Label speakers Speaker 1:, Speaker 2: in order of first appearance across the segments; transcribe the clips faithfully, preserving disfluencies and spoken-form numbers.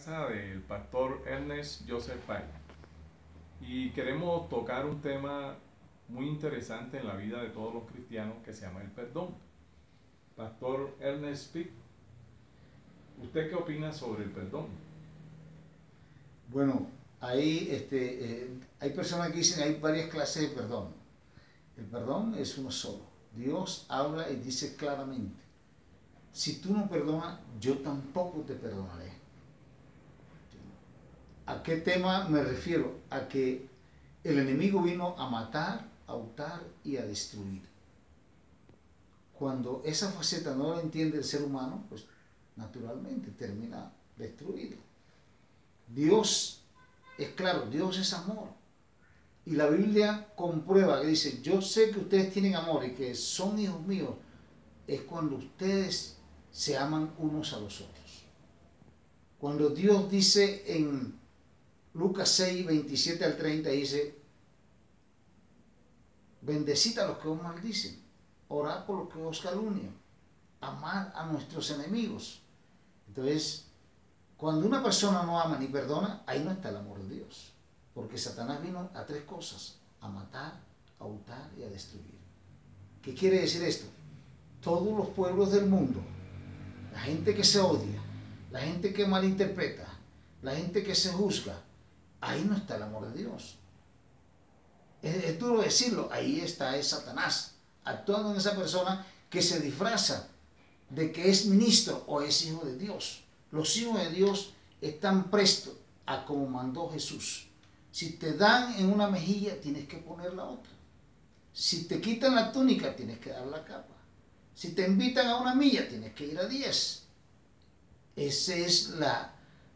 Speaker 1: Casa del pastor Ernest Joseph Pye y queremos tocar un tema muy interesante en la vida de todos los cristianos que se llama el perdón. Pastor Ernest Pye, ¿usted qué opina sobre el perdón?
Speaker 2: Bueno, ahí este, eh, hay personas que dicen que hay varias clases de perdón. El perdón es uno solo. Dios habla y dice claramente: si tú no perdonas, yo tampoco te perdonaré. ¿A qué tema me refiero? A que el enemigo vino a matar, a hurtar y a destruir. Cuando esa faceta no la entiende el ser humano, pues naturalmente termina destruido. Dios es claro, Dios es amor. Y la Biblia comprueba que dice: yo sé que ustedes tienen amor y que son hijos míos. Es cuando ustedes se aman unos a los otros. Cuando Dios dice en Lucas seis, veintisiete al treinta, dice: bendecid a los que os maldicen, orad por los que os calumnian, amad a nuestros enemigos. Entonces, cuando una persona no ama ni perdona, ahí no está el amor de Dios. Porque Satanás vino a tres cosas: a matar, a hurtar y a destruir. ¿Qué quiere decir esto? Todos los pueblos del mundo, la gente que se odia, la gente que malinterpreta, la gente que se juzga, ahí no está el amor de Dios. Es, es duro decirlo, ahí está es Satanás, actuando en esa persona que se disfraza de que es ministro o es hijo de Dios. Los hijos de Dios están prestos a como mandó Jesús. Si te dan en una mejilla, tienes que poner la otra. Si te quitan la túnica, tienes que dar la capa. Si te invitan a una milla, tienes que ir a diez. Esa es la,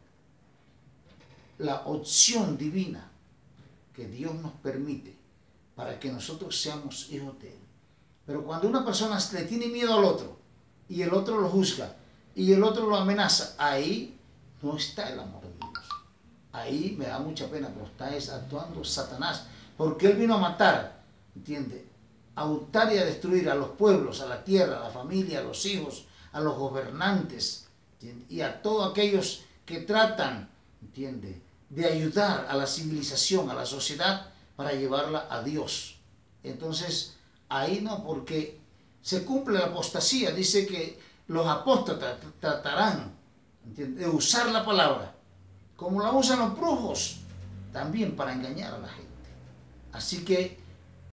Speaker 2: la opción divina que Dios nos permite para que nosotros seamos hijos de Él. Pero cuando una persona le tiene miedo al otro y el otro lo juzga y el otro lo amenaza, ahí no está el amor de Dios. Ahí me da mucha pena, pero está actuando Satanás, porque él vino a matar, ¿entiende? A hurtar y a destruir a los pueblos, a la tierra, a la familia, a los hijos, a los gobernantes, ¿entiende? Y a todos aquellos que tratan, ¿entiende?, de ayudar a la civilización, a la sociedad, para llevarla a Dios. Entonces, ahí no, porque se cumple la apostasía. Dice que los apóstatas tratarán, ¿entiende?, de usar la palabra como la usan los brujos, también para engañar a la gente. Así que